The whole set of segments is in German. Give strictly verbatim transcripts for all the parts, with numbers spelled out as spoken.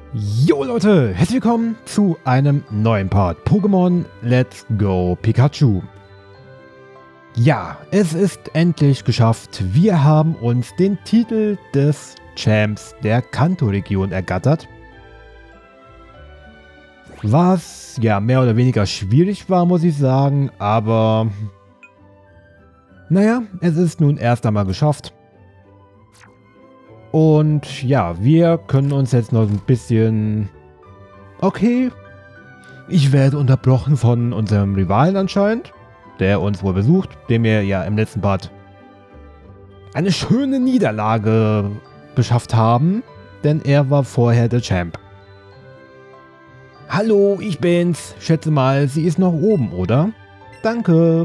Jo Leute, herzlich willkommen zu einem neuen Part Pokémon Let's Go Pikachu. Ja, es ist endlich geschafft. Wir haben uns den Titel des Champs der Kanto-Region ergattert. Was ja mehr oder weniger schwierig war, muss ich sagen, aber naja, es ist nun erst einmal geschafft. Und ja, wir können uns jetzt noch ein bisschen... Okay, ich werde unterbrochen von unserem Rivalen anscheinend, der uns wohl besucht, dem wir ja im letzten Part eine schöne Niederlage beschafft haben, denn er war vorher der Champ. Hallo, ich bin's. Schätze mal, sie ist noch oben, oder? Danke.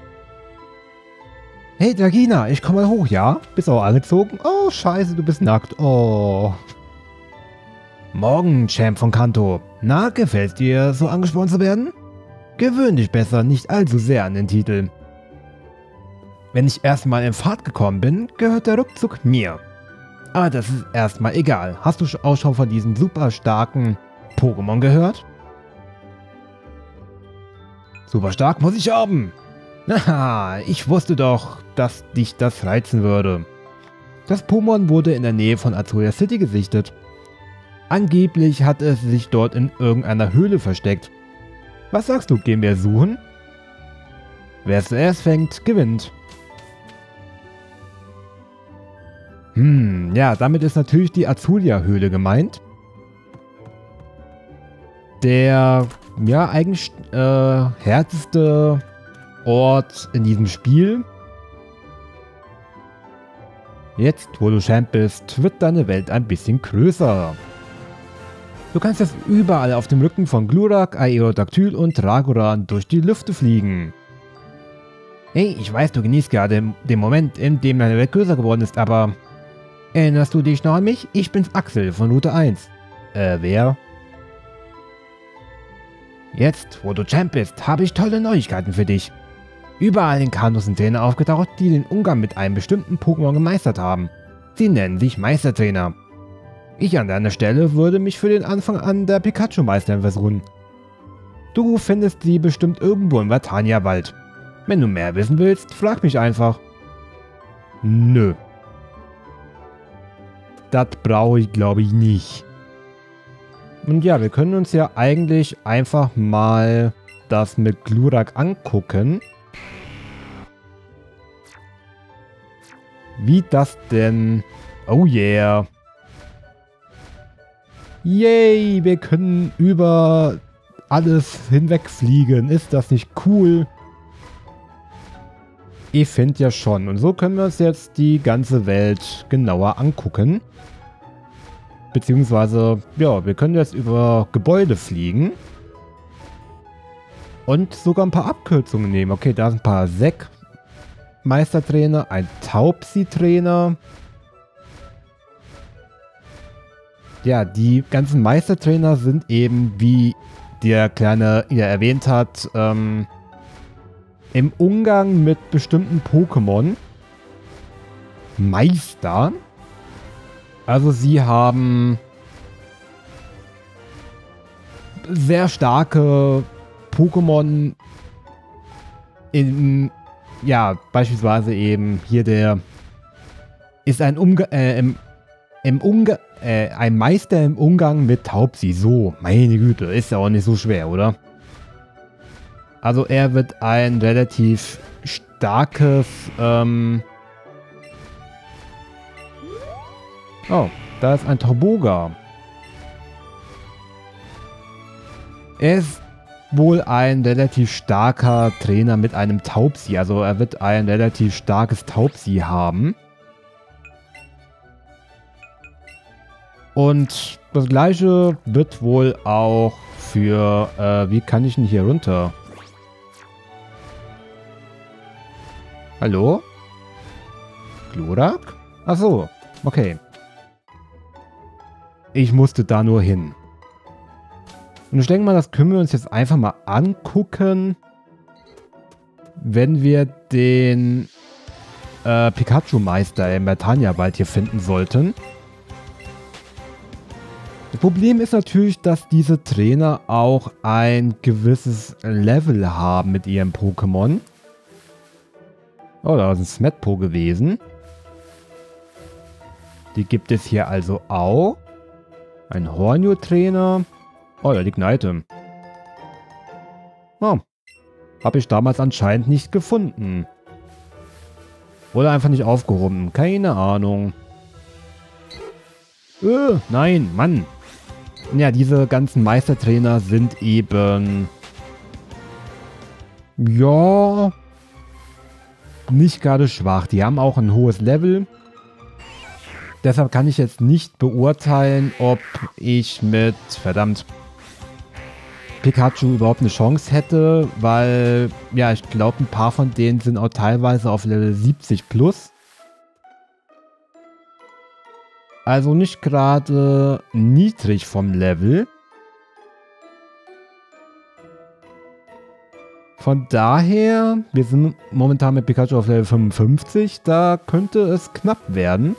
Hey Dragina, ich komme mal hoch, ja? Bist auch angezogen? Oh, scheiße, du bist nackt. Oh. Morgen, Champ von Kanto. Na, gefällt's dir, so angesprochen zu werden? Gewöhn dich besser nicht allzu sehr an den Titel. Wenn ich erstmal in Fahrt gekommen bin, gehört der Rückzug mir. Aber das ist erstmal egal. Hast du auch schon von diesem super starken Pokémon gehört? Super stark muss ich haben. Haha, ich wusste doch, dass dich das reizen würde. Das Pokémon wurde in der Nähe von Azuria City gesichtet. Angeblich hat es sich dort in irgendeiner Höhle versteckt. Was sagst du, gehen wir suchen? Wer es zuerst fängt, gewinnt. Hm, ja, damit ist natürlich die Azuria-Höhle gemeint. Der, ja, eigentlich äh, härteste Ort in diesem Spiel. Jetzt, wo du Champ bist, wird deine Welt ein bisschen größer. Du kannst jetzt überall auf dem Rücken von Glurak, Aerodactyl und Dragoran durch die Lüfte fliegen. Hey, ich weiß, du genießt gerade den Moment, in dem deine Welt größer geworden ist, aber... Erinnerst du dich noch an mich? Ich bin's Axel von Route eins. Äh, wer? Jetzt, wo du Champ bist, habe ich tolle Neuigkeiten für dich. Überall in Kanto sind Trainer aufgetaucht, die den Umgang mit einem bestimmten Pokémon gemeistert haben. Sie nennen sich Meistertrainer. Ich an deiner Stelle würde mich für den Anfang an der Pikachu-Meisterin versuchen. Du findest sie bestimmt irgendwo im Vatania-Wald. Wenn du mehr wissen willst, frag mich einfach. Nö. Das brauche ich, glaube ich, nicht. Und ja, wir können uns ja eigentlich einfach mal das mit Glurak angucken. Wie das denn... Oh yeah. Yay, wir können über alles hinwegfliegen. Ist das nicht cool? Ich finde ja schon. Und so können wir uns jetzt die ganze Welt genauer angucken. Beziehungsweise, ja, wir können jetzt über Gebäude fliegen. Und sogar ein paar Abkürzungen nehmen. Okay, da sind ein paar Sek Meistertrainer, ein Taubsi-Trainer. Ja, die ganzen Meistertrainer sind eben, wie der Kleine ja erwähnt hat, ähm, im Umgang mit bestimmten Pokémon Meister. Also sie haben sehr starke Pokémon in, ja, beispielsweise eben hier der ist ein Umgang, äh, im, im Umgang, äh, ein Meister im Umgang mit Taubsi. So, meine Güte, ist ja auch nicht so schwer, oder? Also er wird ein relativ starkes, ähm oh, da ist ein Tauboga. Er ist wohl ein relativ starker Trainer mit einem Taubsi. Also er wird ein relativ starkes Taubsi haben. Und das gleiche wird wohl auch für... Äh, wie kann ich denn hier runter? Hallo? Glurak? Achso, okay. Ich musste da nur hin. Und ich denke mal, das können wir uns jetzt einfach mal angucken, wenn wir den äh, Pikachu-Meister im Vatania-Wald hier finden sollten. Das Problem ist natürlich, dass diese Trainer auch ein gewisses Level haben mit ihrem Pokémon. Oh, da ist ein Smetpo gewesen. Die gibt es hier also auch. Ein Hornio-Trainer. Oh, da liegt ein Item. Oh. Habe ich damals anscheinend nicht gefunden. Oder einfach nicht aufgehoben. Keine Ahnung. Äh, nein, Mann. Ja, diese ganzen Meistertrainer sind eben... Ja... nicht gerade schwach. Die haben auch ein hohes Level. Deshalb kann ich jetzt nicht beurteilen, ob ich mit... Verdammt... Pikachu überhaupt eine Chance hätte, weil, ja, ich glaube, ein paar von denen sind auch teilweise auf Level siebzig plus. Also nicht gerade niedrig vom Level. Von daher, wir sind momentan mit Pikachu auf Level fünfundfünfzig, da könnte es knapp werden.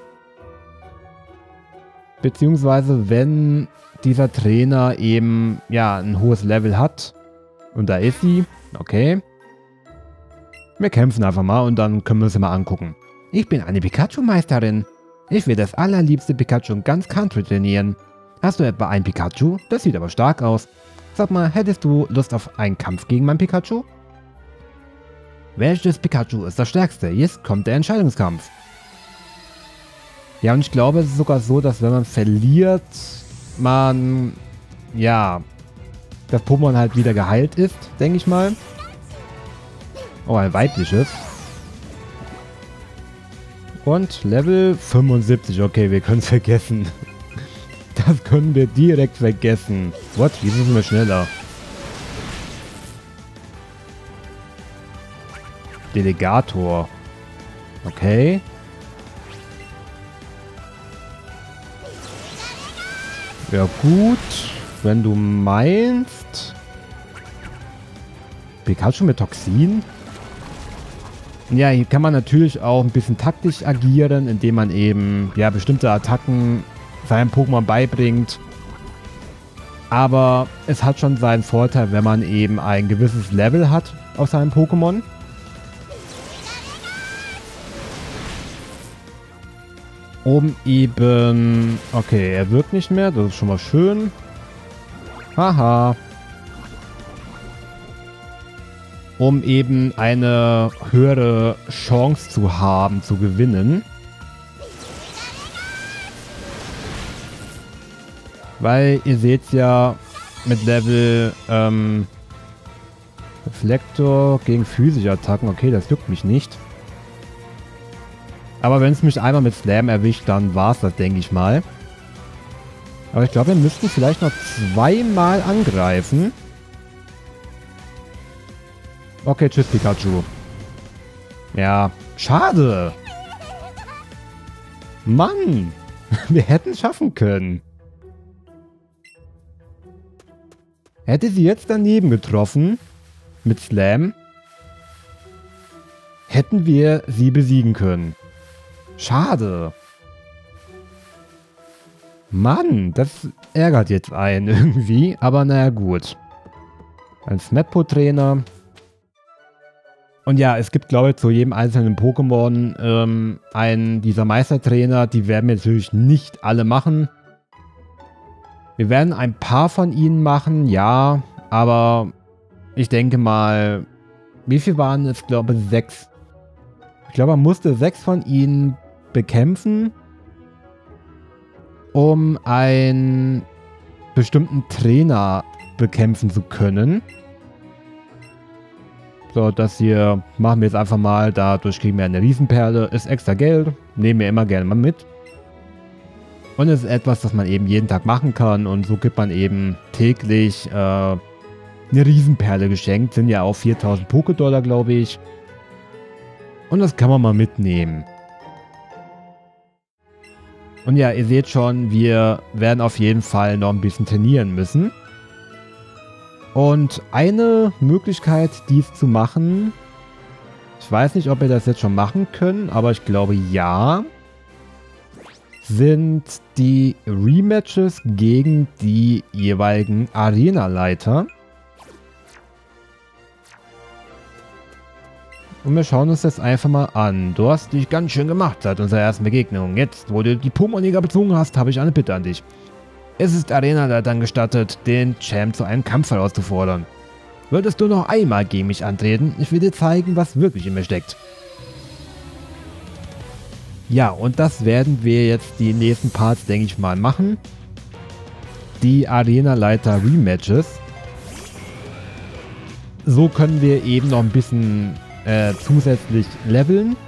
Beziehungsweise, wenn dieser Trainer eben, ja, ein hohes Level hat. Und da ist sie. Okay. Wir kämpfen einfach mal und dann können wir uns mal angucken. Ich bin eine Pikachu-Meisterin. Ich will das allerliebste Pikachu in ganz Country trainieren. Hast du etwa ein Pikachu? Das sieht aber stark aus. Sag mal, hättest du Lust auf einen Kampf gegen mein Pikachu? Welches Pikachu ist das stärkste? Jetzt kommt der Entscheidungskampf. Ja, und ich glaube, es ist sogar so, dass wenn man verliert, man, ja, das Pokémon halt wieder geheilt ist, denke ich mal. Oh, ein weibliches. Und Level fünfundsiebzig. Okay, wir können es vergessen. Das können wir direkt vergessen. What? Wieso sind wir schneller? Delegator. Okay. Ja gut, wenn du meinst. Pikachu mit Toxin? Ja, hier kann man natürlich auch ein bisschen taktisch agieren, indem man eben, ja, bestimmte Attacken seinem Pokémon beibringt. Aber es hat schon seinen Vorteil, wenn man eben ein gewisses Level hat auf seinem Pokémon. Um eben... Okay, er wirkt nicht mehr. Das ist schon mal schön. Haha. Um eben eine höhere Chance zu haben, zu gewinnen. Weil ihr seht ja mit Level ähm, Reflektor gegen physische Attacken. Okay, das juckt mich nicht. Aber wenn es mich einmal mit Slam erwischt, dann war es das, denke ich mal. Aber ich glaube, wir müssten vielleicht noch zweimal angreifen. Okay, tschüss Pikachu. Ja, schade. Mann, wir hätten es schaffen können. Hätte sie jetzt daneben getroffen, mit Slam, hätten wir sie besiegen können. Schade. Mann, das ärgert jetzt einen irgendwie, aber naja gut. Ein Smetpo-Trainer. Und ja, es gibt, glaube ich, zu jedem einzelnen Pokémon ähm, einen dieser Meistertrainer. Die werden wir natürlich nicht alle machen. Wir werden ein paar von ihnen machen, ja, aber ich denke mal, wie viel waren es? Ich glaube, sechs. Ich glaube, man musste sechs von ihnen bekämpfen, um einen bestimmten Trainer bekämpfen zu können. So, das hier machen wir jetzt einfach mal. Dadurch kriegen wir eine Riesenperle. Ist extra Geld. Nehmen wir immer gerne mal mit. Und es ist etwas, das man eben jeden Tag machen kann. Und so gibt man eben täglich äh, eine Riesenperle geschenkt. Sind ja auch viertausend Pokédollar, glaube ich. Und das kann man mal mitnehmen. Und ja, ihr seht schon, wir werden auf jeden Fall noch ein bisschen trainieren müssen. Und eine Möglichkeit, dies zu machen, ich weiß nicht, ob wir das jetzt schon machen können, aber ich glaube ja, sind die Rematches gegen die jeweiligen Arena-Leiter. Und wir schauen uns das einfach mal an. Du hast dich ganz schön gemacht seit unserer ersten Begegnung. Jetzt, wo du die Pokémon-Liga bezogen hast, habe ich eine Bitte an dich. Es ist Arena-Leitern gestattet, den Champ zu einem Kampf herauszufordern. Würdest du noch einmal gegen mich antreten? Ich will dir zeigen, was wirklich in mir steckt. Ja, und das werden wir jetzt die nächsten Parts, denke ich mal, machen. Die Arena-Leiter-Rematches. So können wir eben noch ein bisschen äh, zusätzlich leveln.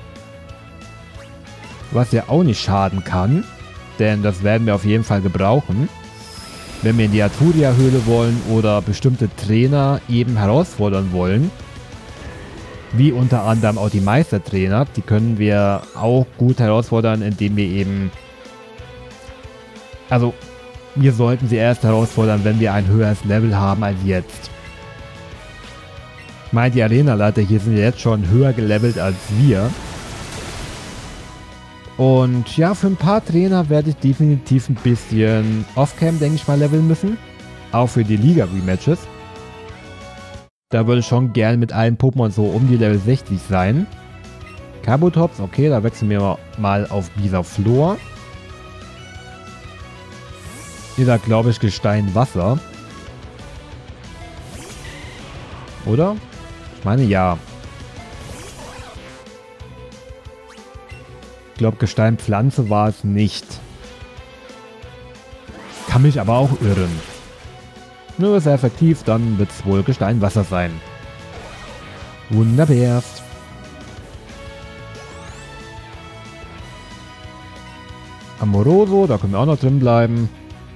Was ja auch nicht schaden kann. Denn das werden wir auf jeden Fall gebrauchen. Wenn wir in die Arturia-Höhle wollen oder bestimmte Trainer eben herausfordern wollen. Wie unter anderem auch die Meistertrainer. Die können wir auch gut herausfordern, indem wir eben... Also, wir sollten sie erst herausfordern, wenn wir ein höheres Level haben als jetzt. Ich meine, die Arena-Leiter hier sind jetzt schon höher gelevelt als wir. Und ja, für ein paar Trainer werde ich definitiv ein bisschen Off-Cam, denke ich mal, leveln müssen. Auch für die Liga-Rematches. Da würde ich schon gerne mit allen Pokémon so um die Level sechzig sein. Kabutops, okay, da wechseln wir mal auf Bisaflor. Ist da, glaube ich, Gestein Wasser. Oder? Ich meine, ja. Ich glaube, Gestein Pflanze war es nicht. Kann mich aber auch irren. Nur sehr effektiv, dann wird es wohl Gestein Wasser sein. Wunderbar. Amoroso, da können wir auch noch drin bleiben.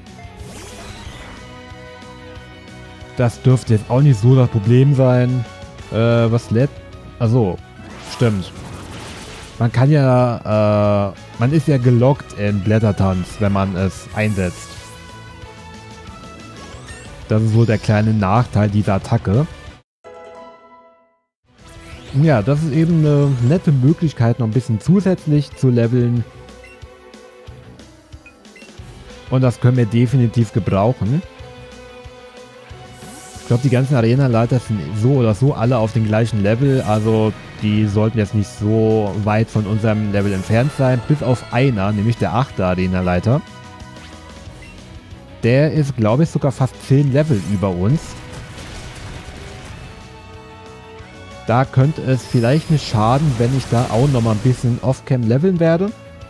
Das dürfte jetzt auch nicht so das Problem sein. Äh, was lädt? Achso, stimmt. Man kann ja, äh, man ist ja gelockt in Blättertanz, wenn man es einsetzt. Das ist so der kleine Nachteil dieser Attacke. Ja, das ist eben eine nette Möglichkeit, noch ein bisschen zusätzlich zu leveln. Und das können wir definitiv gebrauchen. Ich glaube, die ganzen Arena-Leiter sind so oder so alle auf dem gleichen Level. Also die sollten jetzt nicht so weit von unserem Level entfernt sein. Bis auf einer, nämlich der achte Arena-Leiter. Der ist, glaube ich, sogar fast zehn Level über uns. Da könnte es vielleicht nicht schaden, wenn ich da auch nochmal ein bisschen Off-Cam leveln werde.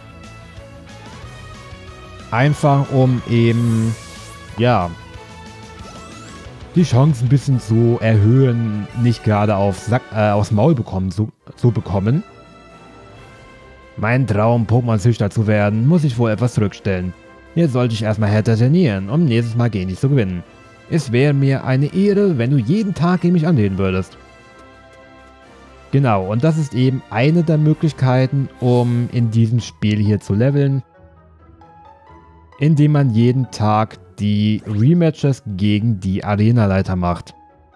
Einfach um eben, ja, die Chance ein bisschen zu erhöhen, nicht gerade auf Sack, äh, aufs Maul bekommen, zu, zu bekommen. Mein Traum, Pokémon-Züchter zu werden, muss ich wohl etwas zurückstellen. Jetzt sollte ich erstmal härter trainieren, um nächstes Mal gegen dich zu gewinnen. Es wäre mir eine Ehre, wenn du jeden Tag gegen mich antreten würdest. Genau, und das ist eben eine der Möglichkeiten, um in diesem Spiel hier zu leveln. Indem man jeden Tag die Rematches gegen die Arena-Leiter macht.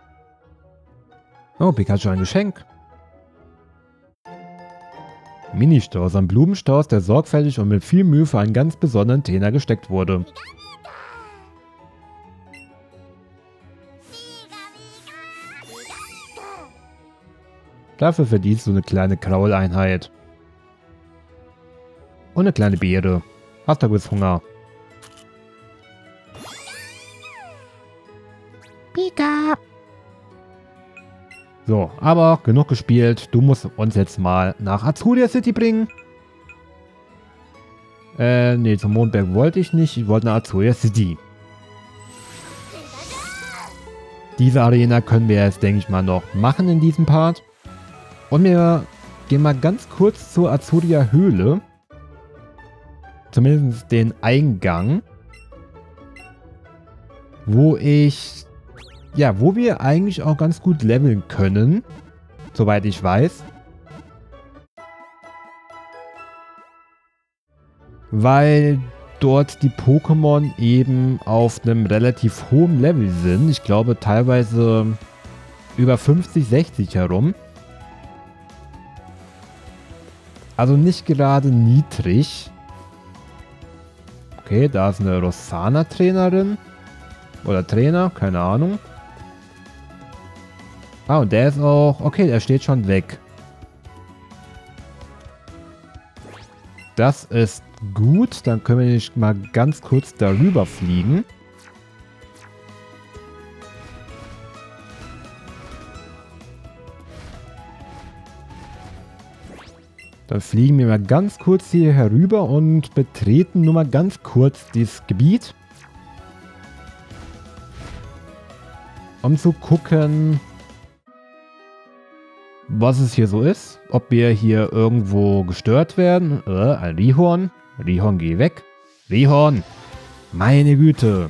Oh, Pikachu ein Geschenk. Ministaus, ein Blumenstrauß, der sorgfältig und mit viel Mühe für einen ganz besonderen Trainer gesteckt wurde. Dafür verdienst du eine kleine Krauleinheit. Und eine kleine Beere. Hast du gewiss Hunger? Pika! So, aber genug gespielt. Du musst uns jetzt mal nach Arturia City bringen. Äh, nee, zum Mondberg wollte ich nicht. Ich wollte nach Arturia City. Diese Arena können wir jetzt, denke ich mal, noch machen in diesem Part. Und wir gehen mal ganz kurz zur Arturia Höhle. Zumindest den Eingang. Wo ich... Ja, wo wir eigentlich auch ganz gut leveln können. Soweit ich weiß. Weil dort die Pokémon eben auf einem relativ hohen Level sind. Ich glaube teilweise über fünfzig, sechzig herum. Also nicht gerade niedrig. Okay, da ist eine Rossana-Trainerin. Oder Trainer, keine Ahnung. Ah, und der ist auch... Okay, der steht schon weg. Das ist gut. Dann können wir nicht mal ganz kurz darüber fliegen. Dann fliegen wir mal ganz kurz hier herüber und betreten nur mal ganz kurz dieses Gebiet. Um zu gucken, was es hier so ist. Ob wir hier irgendwo gestört werden. Äh, ein Rihorn. Rihorn, geh weg. Rihorn. Meine Güte.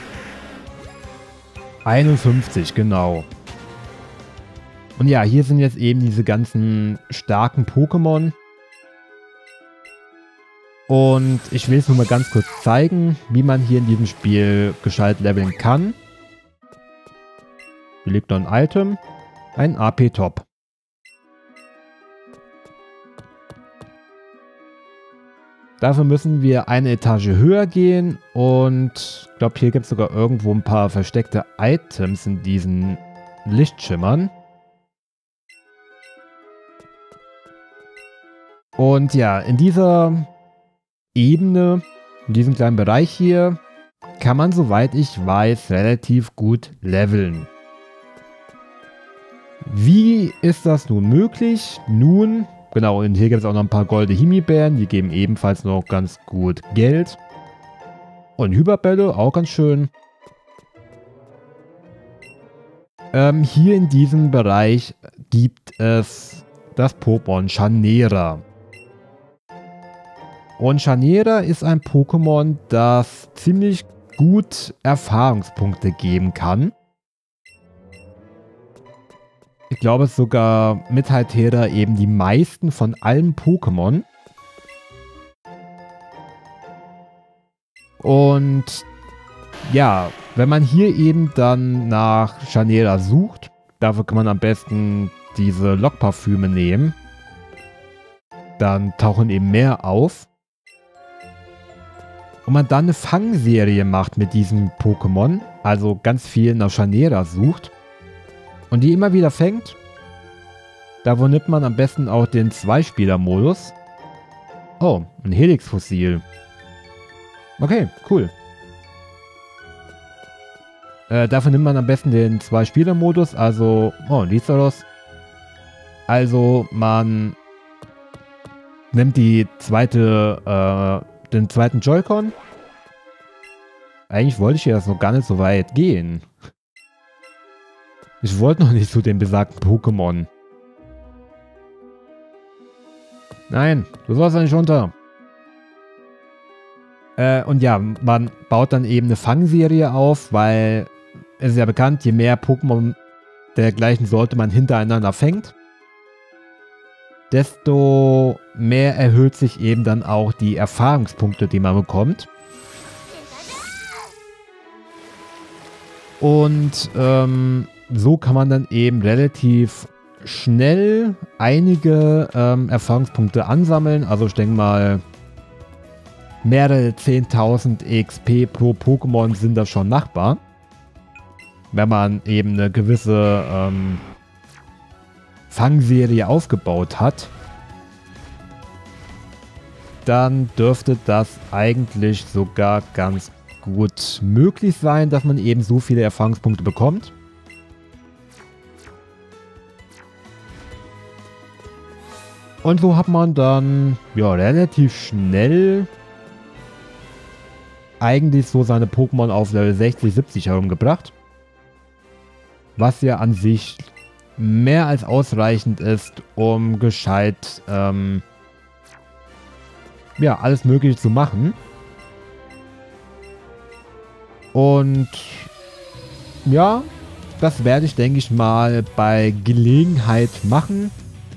einundfünfzig, genau. Und ja, hier sind jetzt eben diese ganzen starken Pokémon. Und ich will es nur mal ganz kurz zeigen, wie man hier in diesem Spiel gescheit leveln kann. Hier liegt noch ein Item. Ein A P-Top. Dafür müssen wir eine Etage höher gehen. Und ich glaube, hier gibt es sogar irgendwo ein paar versteckte Items in diesen Lichtschimmern. Und ja, in dieser Ebene, in diesem kleinen Bereich hier, kann man, soweit ich weiß, relativ gut leveln. Wie ist das nun möglich? Nun, genau, und hier gibt es auch noch ein paar goldene Himbeeren, die geben ebenfalls noch ganz gut Geld. Und Hyperbälle, auch ganz schön. Ähm, hier in diesem Bereich gibt es das Pokémon Chanera. Und Chanera ist ein Pokémon, das ziemlich gut Erfahrungspunkte geben kann. Ich glaube sogar mit Haltera eben die meisten von allen Pokémon. Und ja, wenn man hier eben dann nach Chanera sucht, dafür kann man am besten diese Lockparfüme nehmen. Dann tauchen eben mehr auf. Und man dann eine Fangserie macht mit diesem Pokémon, also ganz viel nach Chanera sucht und die immer wieder fängt, davon nimmt man am besten auch den Zweispieler-Modus. Oh, ein Helix-Fossil. Okay, cool. Äh, dafür nimmt man am besten den Zwei-Spieler-Modus, also... Oh, ein Lizaros. Also, man nimmt die zweite, äh, den zweiten Joy-Con. Eigentlich wollte ich ja das noch gar nicht so weit gehen. Ich wollte noch nicht zu dem besagten Pokémon. Nein, du sollst da nicht runter. Äh, und ja, man baut dann eben eine Fangserie auf, weil es ist ja bekannt, je mehr Pokémon dergleichen Sorte man hintereinander fängt, desto mehr erhöht sich eben dann auch die Erfahrungspunkte, die man bekommt. Und ähm, so kann man dann eben relativ schnell einige ähm, Erfahrungspunkte ansammeln. Also ich denke mal, mehrere zehntausend E X P pro Pokémon sind das schon machbar. Wenn man eben eine gewisse ähm, Fangserie aufgebaut hat, dann dürfte das eigentlich sogar ganz gut möglich sein, dass man eben so viele Erfahrungspunkte bekommt. Und so hat man dann ja relativ schnell eigentlich so seine Pokémon auf Level sechzig, siebzig herumgebracht. Was ja an sich mehr als ausreichend ist, um gescheit ähm, ja, alles Mögliche zu machen. Und ja, das werde ich, denke ich mal, bei Gelegenheit machen.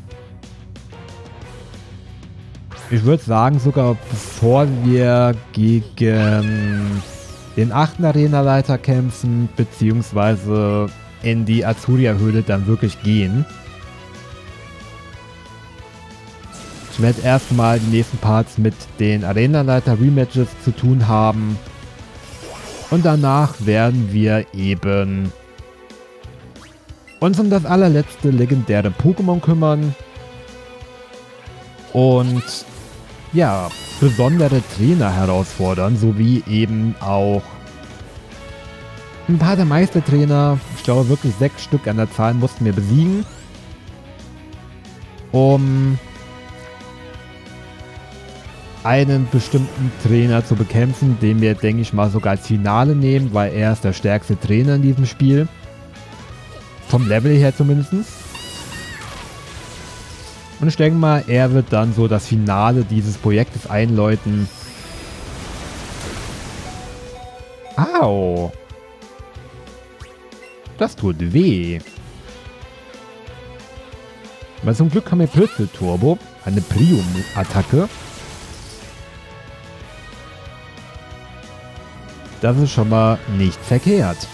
Ich würde sagen, sogar bevor wir gegen den achten Arena-Leiter kämpfen, beziehungsweise in die Azuria-Höhle dann wirklich gehen. Ich werde erstmal die nächsten Parts mit den Arenaleiter-Rematches zu tun haben. Und danach werden wir eben uns um das allerletzte legendäre Pokémon kümmern. Und ja, besondere Trainer herausfordern, sowie eben auch ein paar der Meistertrainer, ich glaube wirklich sechs Stück an der Zahl, mussten wir besiegen, um einen bestimmten Trainer zu bekämpfen, den wir, denke ich mal, sogar als Finale nehmen, weil er ist der stärkste Trainer in diesem Spiel. Vom Level her zumindest. Und ich denke mal, er wird dann so das Finale dieses Projektes einläuten. Au! Das tut weh. Aber zum Glück haben wir Pürzel Turbo, eine Prium-Attacke. Das ist schon mal nicht verkehrt.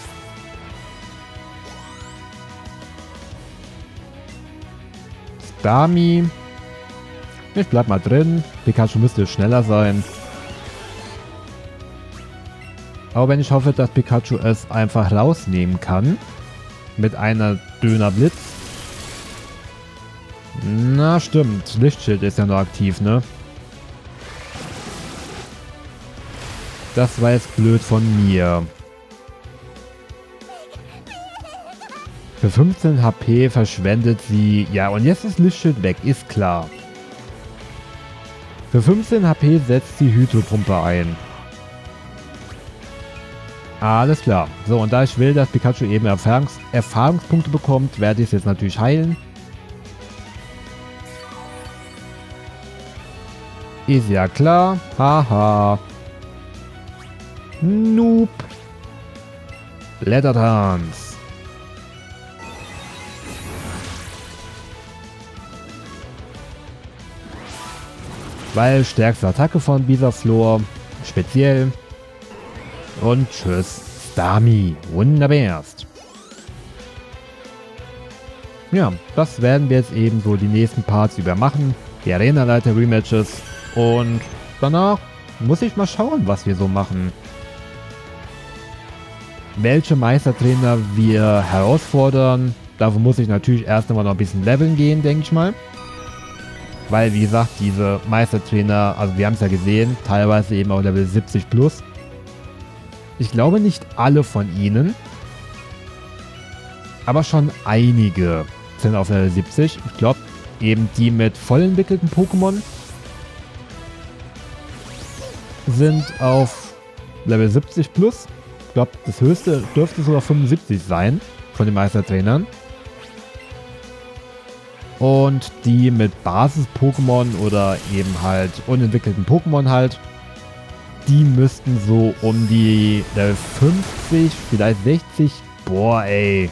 Starmie. Ich bleib mal drin. Pikachu müsste schneller sein. Aber wenn ich hoffe, dass Pikachu es einfach rausnehmen kann. Mit einer Dönerblitz. Na stimmt. Lichtschild ist ja noch aktiv, ne? Das war jetzt blöd von mir. Für fünfzehn H P verschwendet sie... Ja, und jetzt ist Lichtschild weg, ist klar. Für fünfzehn H P setzt sie Hydropumpe ein. Alles klar. So, und da ich will, dass Pikachu eben Erfahrungs Erfahrungspunkte bekommt, werde ich es jetzt natürlich heilen. Ist ja klar. Haha. Noob. Blättertanz. Weil stärkste Attacke von Bisaflor. Speziell. Und tschüss. Starmie. Wunderbarst. Ja, das werden wir jetzt eben so die nächsten Parts über machen. Die Arenaleiter-Rematches. Und danach muss ich mal schauen, was wir so machen. Welche Meistertrainer wir herausfordern. Dafür muss ich natürlich erst einmal noch ein bisschen leveln gehen, denke ich mal. Weil, wie gesagt, diese Meistertrainer, also wir haben es ja gesehen, teilweise eben auch Level siebzig plus. Ich glaube nicht alle von ihnen, aber schon einige sind auf Level siebzig. Ich glaube eben die mit voll entwickelten Pokémon sind auf Level siebzig plus. Ich glaube, das höchste dürfte sogar fünfundsiebzig sein von den Meistertrainern. Und die mit Basis-Pokémon oder eben halt unentwickelten Pokémon halt, die müssten so um die Level fünfzig, vielleicht sechzig. Boah, ey.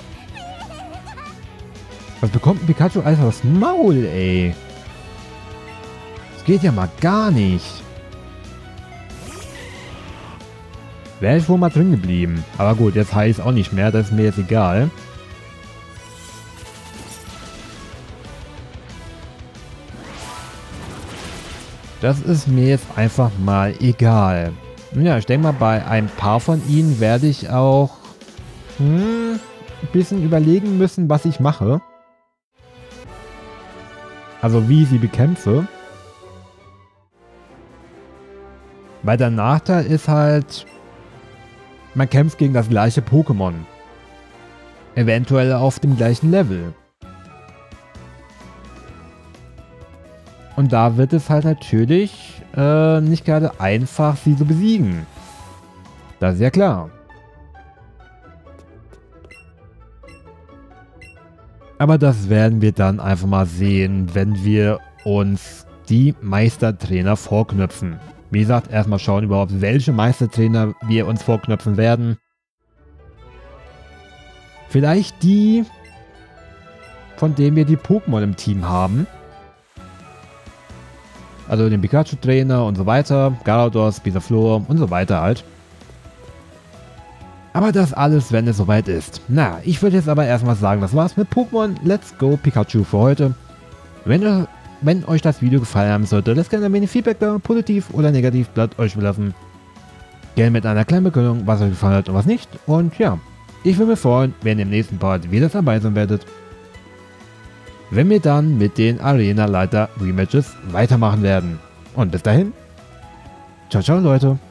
Was bekommt ein Pikachu alles aufs Maul, ey? Das geht ja mal gar nicht. Wäre ich wohl mal drin geblieben. Aber gut, jetzt heißt es auch nicht mehr. Das ist mir jetzt egal. Das ist mir jetzt einfach mal egal. Ja, ich denke mal, bei ein paar von ihnen werde ich auch hm, ein bisschen überlegen müssen, was ich mache. Also wie ich sie bekämpfe. Weil der Nachteil ist halt, man kämpft gegen das gleiche Pokémon. Eventuell auf dem gleichen Level. Und da wird es halt natürlich äh, nicht gerade einfach, sie zu besiegen. Das ist ja klar. Aber das werden wir dann einfach mal sehen, wenn wir uns die Meistertrainer vorknöpfen. Wie gesagt, erstmal schauen überhaupt, welche Meistertrainer wir uns vorknöpfen werden. Vielleicht die, von denen wir die Pokémon im Team haben. Also den Pikachu-Trainer und so weiter, Gyarados, Bisaflor und so weiter halt. Aber das alles, wenn es soweit ist. Na, ich würde jetzt aber erstmal sagen, das war's mit Pokémon Let's Go Pikachu für heute. Wenn ihr wenn euch das Video gefallen haben sollte, lasst gerne ein wenig Feedback da, positiv oder negativ, bleibt euch belassen. Gerne mit einer kleinen Begründung, was euch gefallen hat und was nicht. Und ja, ich würde mich freuen, wenn ihr im nächsten Part wieder dabei sein werdet. Wenn wir dann mit den Arena Leiter Rematches weitermachen werden. Und bis dahin, ciao ciao Leute.